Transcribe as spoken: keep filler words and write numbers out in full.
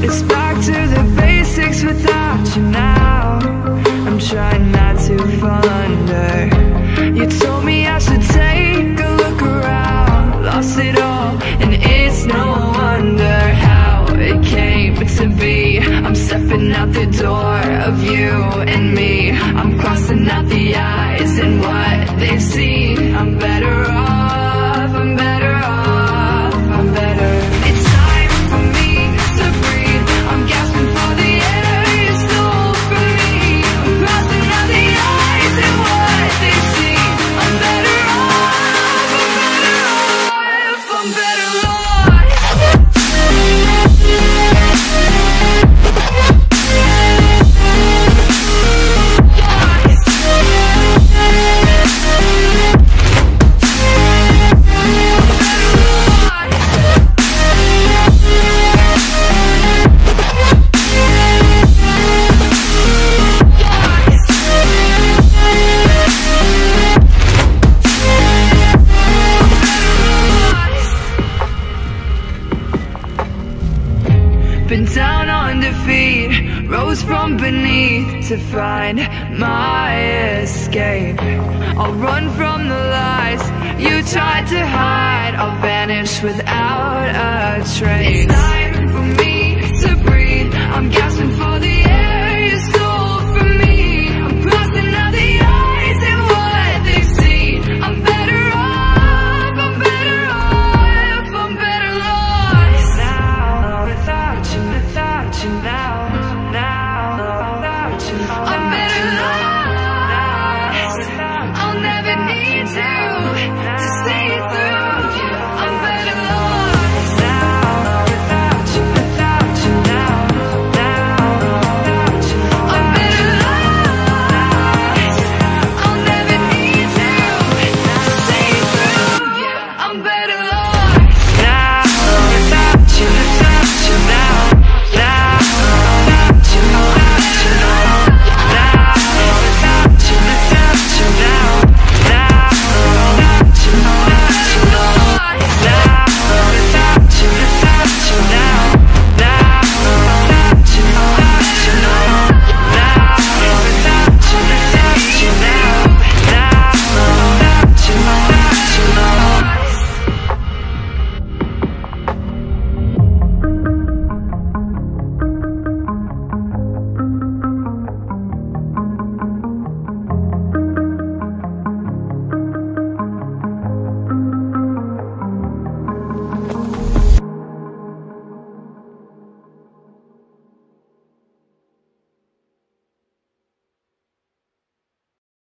It's back to the basics without you now. I'm trying not to wonder. You told me I should take a look around. Lost it all, and it's no wonder how it came to be. I'm stepping out the door of you and me. I'm crossing out the eyes and what they've seen. I'm better off, I'm better off, I'm better. It's time for me to breathe. I'm gasping for the air you stole from me. I'm crossing out the eyes and what they've seen. I'm better off, I'm better off, I'm better lost. Been down on defeat, rose from beneath to find my escape. I'll run from the lies you tried to hide. I'll vanish without a trace. It's time for me to breathe. I'm gasping for the air you stole from me. I'm crossing out the eyes and what they've seen. I'm better off, I'm better off, I'm better lost now without you, without you now.